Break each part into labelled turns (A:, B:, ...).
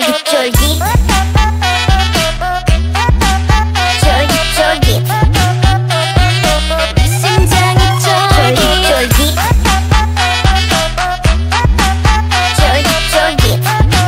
A: 쫄깃쫄깃 쫄깃쫄깃 심장이 쫄깃쫄깃 쫄깃쫄깃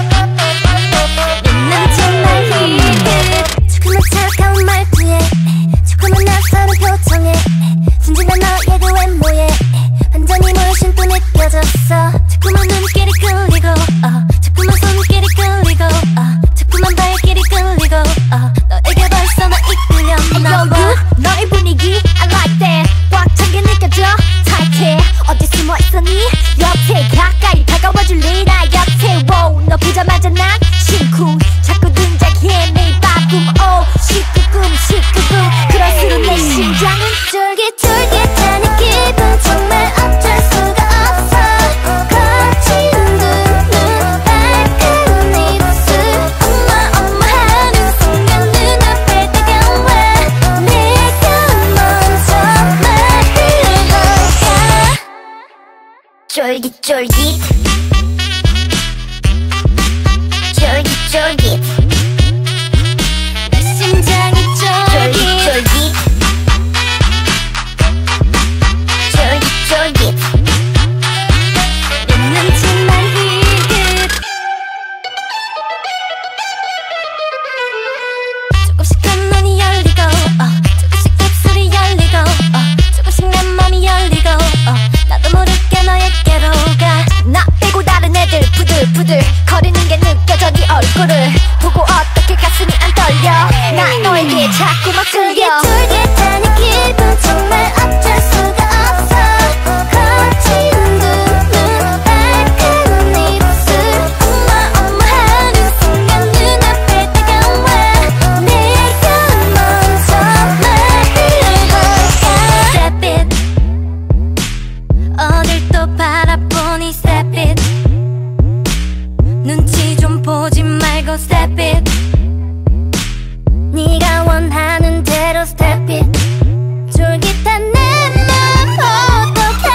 A: 난 정말 힘든 조금만 차가운 말투에 조금만 낯서는 표정에 순진한 너의 그 외모에 반전이 물씬 또 느껴졌어. 자꾸만 눈길이 끌리고 자꾸만 손길이 끌리고 자꾸만 발길이 끌리고 너에게 벌써 나 이끌렸나 봐. 너의 분위기 I like that 꽉 찬 게 느껴져 tight 어디 숨어 있었니 옆에 가까이 다가와줄래 나 곁에 wow 너 보자마자 난 심쿵 자꾸 등장해 내 바쁨 oh 시끄끔 시끄끔 그럴수록 내 심장은 쫄깃쫄깃하는 기분 정말 어쩔 수가 없어. 거친 눈 빨간 입술 엄마 하는 순간 눈앞에 다가와 내가 먼저 말을 걸까. 쫄깃쫄깃 쫄깃쫄깃 심장이 쫄깃쫄깃 쫄깃쫄깃 는 정말 희극 조금씩 한눈이 열리고 조금씩 입술이 열리고 조금씩 내 맘이 열리고 나도 모르게 너에게로 가. 나 빼고 다른 애들 부들부들 거리는 게 느껴져 네 얼굴을 보고 어떻게 가슴이 안 떨려. 나 너에게 자꾸만 끌려. 쫄깃쫄깃하는 기분 정말 어쩔 수가 없어. 거친 눈 빨간 입술 엄마 하는 순간 눈앞에 다가와 내가 먼저 말을 걸까. Step it 어딜 또 바라보니 Step it 눈치 좀 보지 말고 Step it 네가 원하는 대로 Step it 쫄깃한 내 맘 어떡해.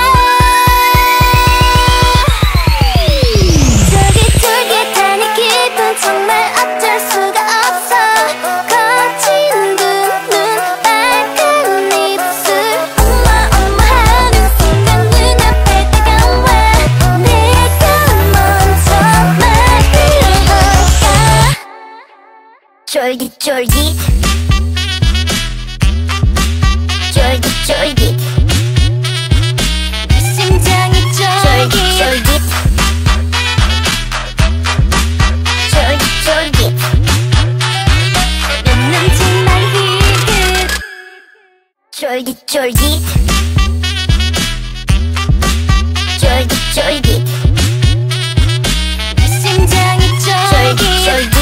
A: 쫄깃쫄깃하는 기분 정말 어쩔 수가 없어. 거친 눈 빨간 입술 엄마 하는 순간 눈앞에 다가와 내가 먼저 말을 걸까. 쫄깃쫄깃 쫄깃쫄깃 심장이 쫄깃쫄깃 쫄깃쫄깃 는 정말 희극 쫄깃쫄깃 쫄깃쫄깃 심장이 쫄깃쫄깃